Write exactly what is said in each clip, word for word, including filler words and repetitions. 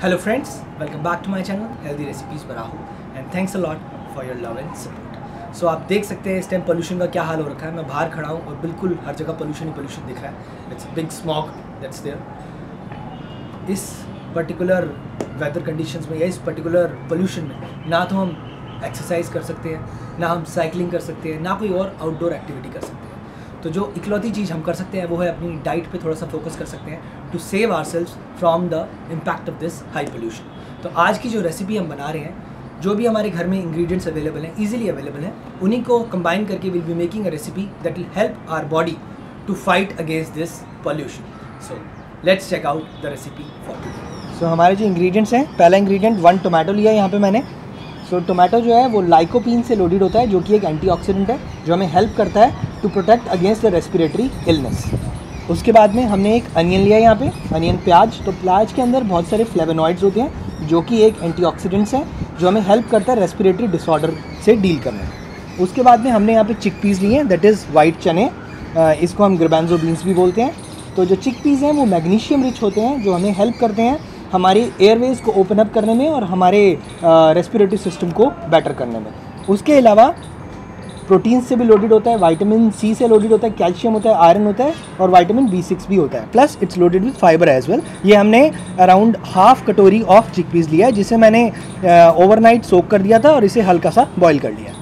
Hello friends, welcome back to my channel Healthy Recipes पर Rahu and thanks a lot for your love and support. So आप देख सकते हैं इस time pollution का क्या हाल हो रखा है। मैं बाहर खड़ा हूँ और बिल्कुल हर जगह पोल्यूशन ही पोल्यूशन दिख रहा है। It's big smog that's there. इस पर्टिकुलर वेदर कंडीशंस में या इस पर्टिकुलर पोल्यूशन में ना तो हम एक्सरसाइज कर सकते हैं, ना हम साइकिलिंग कर सकते हैं, ना कोई और आउटडोर एक्टिविटी कर सकते हैं। तो जो इकलौती चीज़ हम कर सकते हैं वो है अपनी डाइट पे थोड़ा सा फोकस कर सकते हैं to save ourselves from the impact of this high pollution. तो आज की जो रेसिपी हम बना रहे हैं, जो भी हमारे घर में इंग्रेडिएंट्स अवेलेबल हैं, इजीली अवेलेबल हैं, उन्हीं को कंबाइन करके will be making a recipe that will help our body to fight against this pollution. So let's check out the recipe for today. So हमारे जो इंग्रेडिएंट्स हैं, पहला इंग्रेडिएंट वन टोमेटो लिया है यहाँ पे मैंने। सो so, टोमेटो जो है वो लाइकोपीन से लोडेड होता है, जो कि एक एंटीऑक्सीडेंट है जो हमें हेल्प करता है to protect against the respiratory illness. उसके बाद में हमने एक अनियन लिया है यहाँ पे, अनियन प्याज। तो प्याज के अंदर बहुत सारे फ्लेवोनॉइड्स होते हैं जो कि एक एंटीऑक्सीडेंट्स हैं जो हमें हेल्प करता है रेस्पिरेटरी डिसऑर्डर से डील करने में। उसके बाद में हमने यहाँ पे चिकपीस लिए हैं, दैट इज़ वाइट चने, इसको हम ग्रबैंजो बीन्स भी बोलते हैं। तो जो चिकपीस हैं वो मैग्नीशियम रिच होते हैं जो हमें हेल्प करते हैं हमारे एयरवेज को ओपन अप करने में और हमारे रेस्पिरेटरी सिस्टम को बेटर करने में। उसके अलावा प्रोटीन से भी लोडेड होता है, विटामिन सी से लोडेड होता है, कैल्शियम होता है, आयरन होता है और विटामिन बी सिक्स भी होता है, plus it's loaded with fibre as well. ये हमने अराउंड हाफ कटोरी ऑफ चिकपीस लिया है जिसे मैंने ओवरनाइट सोक कर दिया था और इसे हल्का सा बॉईल कर लिया।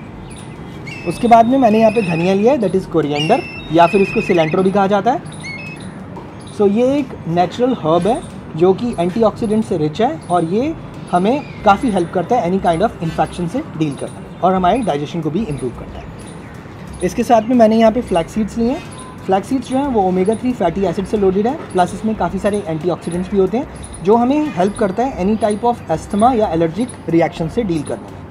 उसके बाद में मैंने यहाँ पे धनिया लिया है, दैट इज़ कोरिएंडर या फिर इसको सिलेंट्रो भी कहा जाता है। सो so, ये एक नेचुरल हर्ब है जो कि एंटीऑक्सीडेंट से रिच है और ये हमें काफ़ी हेल्प करता है एनी काइंड ऑफ इन्फेक्शन से डील करने में और हमारे डाइजेशन को भी इम्प्रूव करता है। इसके साथ में मैंने यहाँ पे फ्लैक्स सीड्स लिए हैं। फ्लैक्स सीड्स जो हैं वो ओमेगा थ्री फैटी एसिड से लोडेड है, प्लस इसमें काफ़ी सारे एंटीऑक्सीडेंट्स भी होते हैं जो हमें हेल्प करता है एनी टाइप ऑफ एस्थमा या एलर्जिक रिएक्शन से डील करने में।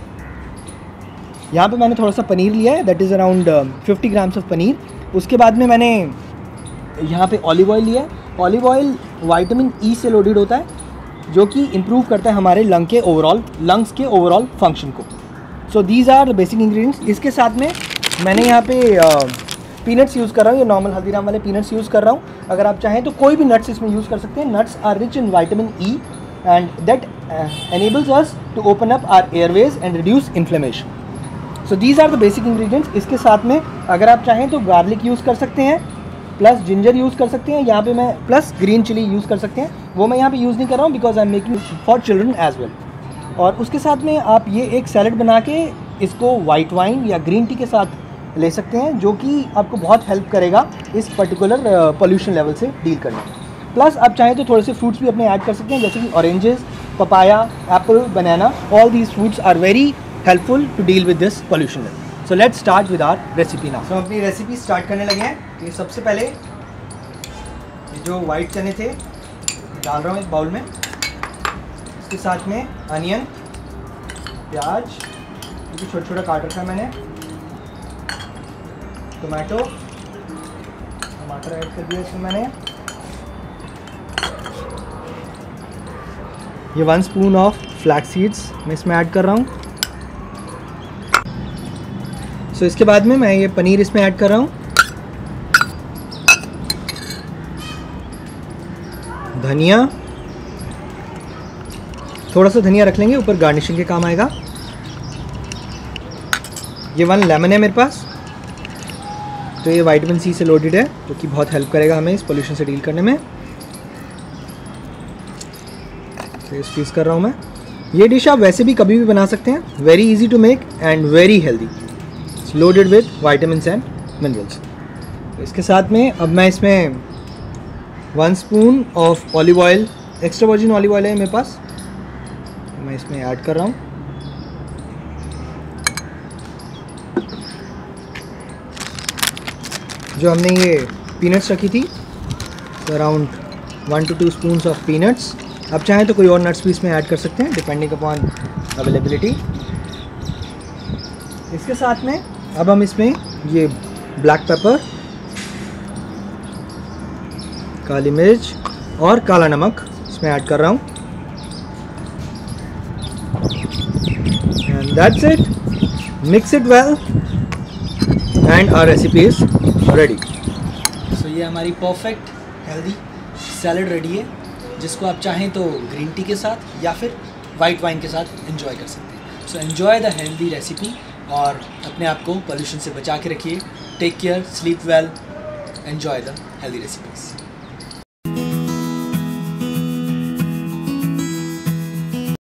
यहाँ पर मैंने थोड़ा सा पनीर लिया है, that is around fifty grams of paneer. उसके बाद में मैंने यहाँ पे ऑलिव ऑयल लिया है। ऑलिव ऑयल विटामिन ई से लोडेड होता है जो कि इम्प्रूव करता है हमारे लंग के ओवरऑल लंग्स के ओवरऑल फंक्शन को। So these are the basic ingredients. इसके साथ में मैंने यहाँ पे पीनट्स यूज़ कर रहा हूँ, ये नॉर्मल हल्दीराम वाले पीनट्स यूज़ कर रहा हूँ। अगर आप चाहें तो कोई भी नट्स इसमें यूज़ कर सकते हैं। Nuts are rich in vitamin E and that enables us to open up our airways and reduce inflammation. So these are the basic ingredients. इसके साथ में अगर आप चाहें तो गार्लिक यूज़ कर सकते हैं, प्लस जिंजर यूज़ कर सकते हैं यहाँ पे मैं, प्लस ग्रीन चिली यूज़ कर सकते हैं। वो मैं यहाँ पे यूज़ नहीं कर रहा हूँ because I am making for children as well. और उसके साथ में आप ये एक सैलड बना के इसको वाइट वाइन या ग्रीन टी के साथ ले सकते हैं जो कि आपको बहुत हेल्प करेगा इस पर्टिकुलर पोल्यूशन लेवल से डील करने में। प्लस आप चाहें तो थोड़े से फ्रूट्स भी अपने ऐड कर सकते हैं जैसे कि oranges, papaya, apple, banana. All these fruits are very helpful to deal with this pollution level. So let's start with our recipe now. So हम अपनी रेसिपी स्टार्ट करने लगे हैं। तो ये सबसे पहले जो वाइट चने थे डाल रहा हूँ एक बाउल में। इसके साथ में अनियन, प्याज क्योंकि छोटा छोटा काट रखा है मैंने, टोमेटो, टमाटर ऐड कर दिया इसमें मैंने। ये one spoon of flax seeds मैं इसमें ऐड कर रहा हूँ। सो so, इसके बाद में मैं ये पनीर इसमें ऐड कर रहा हूँ। धनिया, थोड़ा सा धनिया रख लेंगे, ऊपर गार्निशिंग के काम आएगा। ये वन लेमन है मेरे पास, तो ये विटामिन सी से लोडेड है जो कि बहुत हेल्प करेगा हमें इस पोल्यूशन से डील करने में। तो इस पीस कर रहा हूँ मैं। ये डिश आप वैसे भी कभी भी बना सकते हैं, very easy to make and very healthy, loaded with vitamins and minerals. इसके साथ में अब मैं इसमें one spoon of olive oil, extra virgin olive oil है मेरे पास, मैं इसमें ऐड कर रहा हूँ। जो हमने ये पीनट्स रखी थी, तो around one to two spoons of peanuts. आप चाहें तो कोई और नट्स भी इसमें ऐड कर सकते हैं डिपेंडिंग अपॉन अवेलेबिलिटी। इसके साथ में अब हम इसमें ये ब्लैक पेपर, काली मिर्च और काला नमक इसमें ऐड कर रहा हूँ। And that's it, mix it well and our recipe is ready. So ये हमारी परफेक्ट हेल्दी सैलड रेडी है। जिसको आप चाहें तो ग्रीन टी के साथ या फिर वाइट वाइन के साथ एंजॉय कर सकते हैं। So enjoy the healthy recipe और अपने आप को पोल्यूशन से बचा के रखिए। Take care, sleep well, enjoy the healthy recipes.